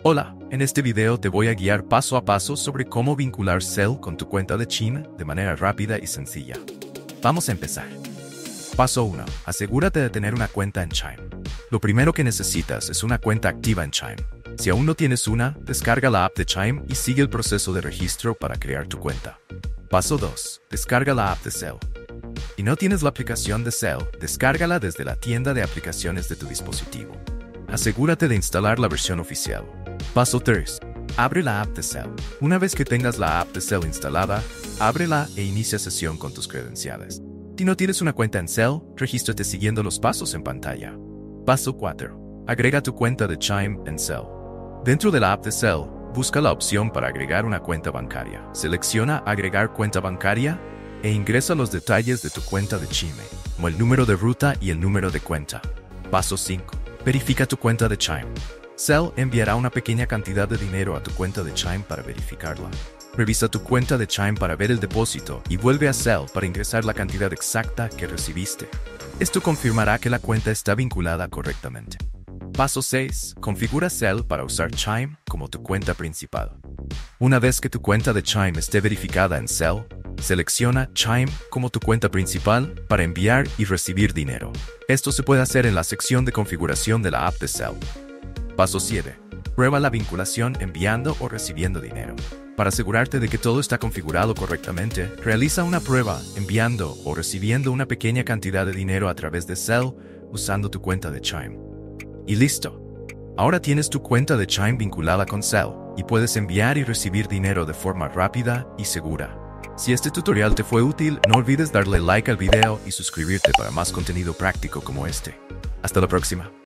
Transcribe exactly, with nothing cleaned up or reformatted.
Hola, en este video te voy a guiar paso a paso sobre cómo vincular Zelle con tu cuenta de Chime de manera rápida y sencilla. Vamos a empezar. Paso uno. Asegúrate de tener una cuenta en Chime. Lo primero que necesitas es una cuenta activa en Chime. Si aún no tienes una, descarga la app de Chime y sigue el proceso de registro para crear tu cuenta. Paso dos. Descarga la app de Zelle. Si no tienes la aplicación de Zelle, descárgala desde la tienda de aplicaciones de tu dispositivo. Asegúrate de instalar la versión oficial. Paso tres. Abre la app de Zelle. Una vez que tengas la app de Zelle instalada, ábrela e inicia sesión con tus credenciales. Si no tienes una cuenta en Zelle, regístrate siguiendo los pasos en pantalla. Paso cuatro. Agrega tu cuenta de Chime en Zelle. Dentro de la app de Zelle, busca la opción para agregar una cuenta bancaria. Selecciona Agregar cuenta bancaria e ingresa los detalles de tu cuenta de Chime, como el número de ruta y el número de cuenta. Paso cinco. Verifica tu cuenta de Chime. Zelle enviará una pequeña cantidad de dinero a tu cuenta de Chime para verificarla. Revisa tu cuenta de Chime para ver el depósito y vuelve a Zelle para ingresar la cantidad exacta que recibiste. Esto confirmará que la cuenta está vinculada correctamente. Paso seis. Configura Zelle para usar Chime como tu cuenta principal. Una vez que tu cuenta de Chime esté verificada en Zelle, selecciona Chime como tu cuenta principal para enviar y recibir dinero. Esto se puede hacer en la sección de configuración de la app de Zelle. Paso siete. Prueba la vinculación enviando o recibiendo dinero. Para asegurarte de que todo está configurado correctamente, realiza una prueba enviando o recibiendo una pequeña cantidad de dinero a través de Zelle usando tu cuenta de Chime. Y listo. Ahora tienes tu cuenta de Chime vinculada con Zelle y puedes enviar y recibir dinero de forma rápida y segura. Si este tutorial te fue útil, no olvides darle like al video y suscribirte para más contenido práctico como este. Hasta la próxima.